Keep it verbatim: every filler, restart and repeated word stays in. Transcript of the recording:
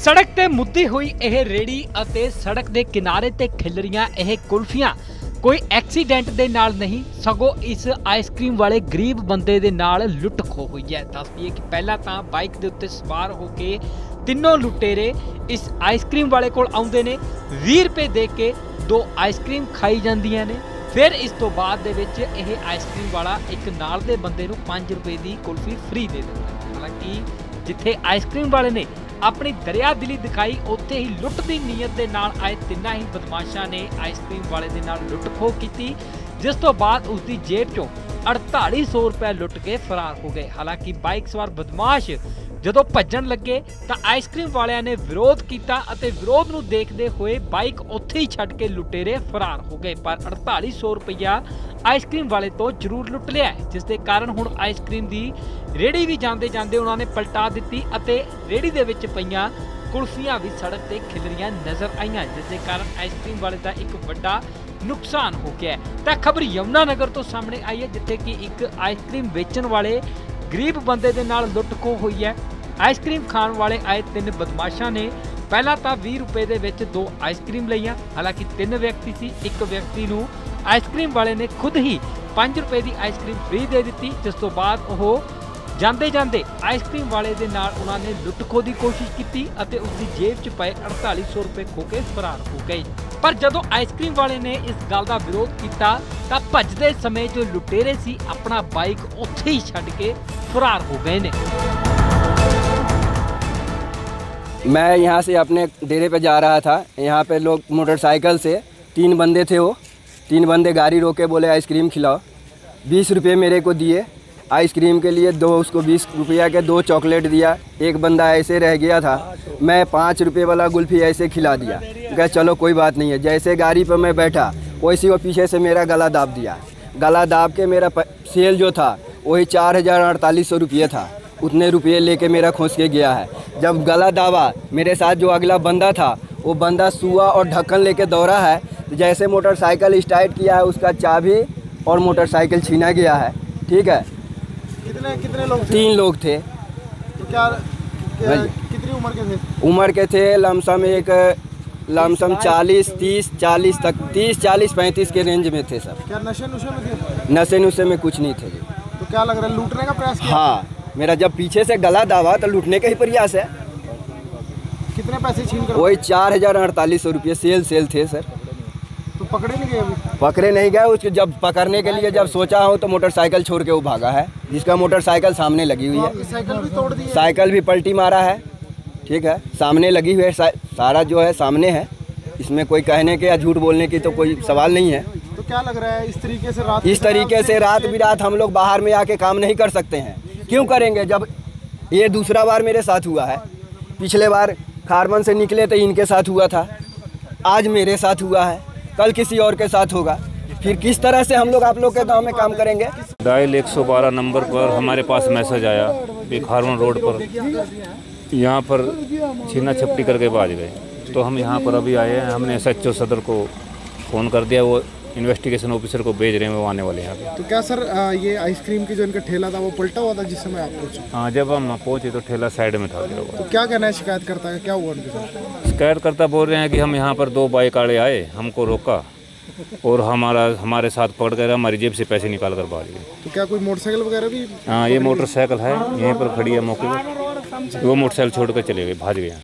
सड़क ते मुद्दी हुई यह रेड़ी अते सड़क के किनारे ते खिल रही यह कुल्फियां कोई एक्सीडेंट दे नाल नहीं सगों इस आइसक्रीम वाले गरीब बंदे दे नाल लुट खो हुई है। दस दिए कि पहला तां बाइक दे उत्ते सवार होके तीनों लुटेरे इस आइसक्रीम वाले कोल आउंदे ने, बीस रुपए दे के दो आइसक्रीम खाई जांदियां ने। फिर इस तो बाद दे विच यह आइसक्रीम वाला एक नाल दे बंदे नूं पांच रुपए की कुल्फी फ्री दे दिंदा। हालांकि जिथे आइसक्रीम वाले ने अपनी दरिया दिली दिखाई उत्थे ही लुट की नीयत के नाल आए तिना ही बदमाशा ने आइसक्रीम वाले दे नाल लुट खो की, जिस तो बाद उसकी जेब चों अड़ताली सौ रुपए लुट के फरार हो गए। हालांकि बाइक सवार बदमाश जदों भज्जण लगे तो आइसक्रीम वालियां ने विरोध किया अते विरोध नूं देखदे हुए बाइक उत्थे ही छड्ड के लुटेरे फरार हो गए। पर अड़ताली सौ रुपया आइसक्रीम वाले तो जरूर लुट लिया है, जिस दे कारण हुण आइसक्रीम की रेड़ी भी जांदे जांदे उन्होंने पलटा दी अते रेड़ी दे विच पईयां कुल्फियां भी सड़क ते खिलरियां नजर आईयां, जिस दे कारण आइसक्रीम वाले का एक बड़ा नुकसान हो गया है। तो खबर यमुनानगर तो सामने आई है, जिथे कि एक आइसक्रीम बेचण वाले गरीब बंदे दे नाल लुट खो हुई है। आइसक्रीम खाण वाले आए तीन बदमाशा ने पहला तो बीस रुपए दे विच दो आइसक्रीम लईआं। हालांकि तीन व्यक्ति सी, एक व्यक्ति नूं आइसक्रीम वाले ने खुद ही पांच रुपए की आइसक्रीम फ्री दे दी, जिस तो बाद वह जाते जाते आइसक्रीम वाले दे नाल उन्होंने लुट खो की कोशिश की अते उसकी जेब च पे अड़ताली सौ रुपए खो के फरार हो गए। पर जदों आइसक्रीम वाले ने इस गल का विरोध किया तो भजदे समय जो लुटेरे सी अपना बाइक उत्थे ही छड्ड के फरार हो गए ने। मैं यहाँ से अपने डेरे पे जा रहा था। यहाँ पे लोग मोटरसाइकिल से तीन बंदे थे, वो तीन बंदे गाड़ी रोके बोले आइसक्रीम खिलाओ। बीस रुपये मेरे को दिए आइसक्रीम के लिए, दो उसको बीस रुपया के दो चॉकलेट दिया। एक बंदा ऐसे रह गया था, मैं पाँच रुपये वाला कुल्फ़ी ऐसे खिला दिया। कहा चलो कोई बात नहीं है। जैसे गाड़ी पर मैं बैठा वैसे वो पीछे से मेरा गला दाब दिया। गला दाब के मेरा सेल जो था वही चार हज़ार अड़तालीस सौ रुपये था, उतने रुपये लेके मेरा खोस के गया है। जब गला दाबा मेरे साथ जो अगला बंदा था वो बंदा सुआ और ढक्कन लेके दौड़ा है। तो जैसे मोटरसाइकिल स्टार्ट किया है उसका चाबी और मोटरसाइकिल छीना गया है। ठीक है। कितने कितने लोग थे? तीन लोग थे। तो क्या, क्या कितनी उम्र के थे? उम्र के थे लमसम एक लमसम चालीस तीस चालीस तक, तीस चालीस पैंतीस के रेंज में थे सब। क्या नशे नुशे में थे? नशे नुशे में कुछ नहीं थे। तो क्या लग रहा है लूटने का प्रयास किया? हाँ, मेरा जब पीछे से गला दाबा तो लूटने का ही प्रयास है। कितने पैसे छीन कर? वही चार हजार अड़तालीस सौ रुपये सेल सेल थे सर। तो पकड़े नहीं गए अभी? पकड़े नहीं गए। उसके जब पकड़ने के लिए जब सोचा हो तो मोटरसाइकिल छोड़ के वो भागा है, जिसका मोटरसाइकिल सामने लगी हुई है। तो साइकिल भी तोड़ दी है? साइकिल भी पलटी मारा है। ठीक है, सामने लगी हुई है, सारा जो है सामने है। इसमें कोई कहने के या झूठ बोलने की तो कोई सवाल नहीं है। तो क्या लग रहा है इस तरीके से रात इस तरीके से रात बिरात हम लोग बाहर में आके काम नहीं कर सकते हैं। क्यों करेंगे जब ये दूसरा बार मेरे साथ हुआ है। पिछले बार खारमन से निकले तो इनके साथ हुआ था, आज मेरे साथ हुआ है, कल किसी और के साथ होगा। फिर किस तरह से हम लोग आप लोग के गांव में काम करेंगे। डायल एक सौ बारह नंबर पर हमारे पास मैसेज आया कि खारमन रोड पर यहाँ पर छीना छपटी करके भाग गए। तो हम यहाँ पर अभी आए हैं। हमने एस एच ओ सदर को फ़ोन कर दिया, वो इन्वेस्टिगेशन ऑफिसर को भेज रहे हैं, वो आने वाले हैं यहाँ। तो क्या सर ये आइसक्रीम की जो इनका ठेला था वो पलटा हुआ था जिस समय आप पहुँचे? हाँ, जब हम पहुँचे तो ठेला साइड में था। तो क्या कहना है शिकायत करता है, क्या हुआ उनके साथ? शिकायत करता बोल रहे हैं कि हम यहाँ पर दो बाइक वाले आए, हमको रोका और हमारा हमारे साथ पकड़ कर हमारी जेब से पैसे निकाल कर भाग गए। तो क्या कोई मोटरसाइकिल वगैरह भी? हाँ, ये मोटरसाइकिल है यहीं पर खड़ी है मौके पर, वो मोटरसाइकिल छोड़ कर चले गए, भाग गए।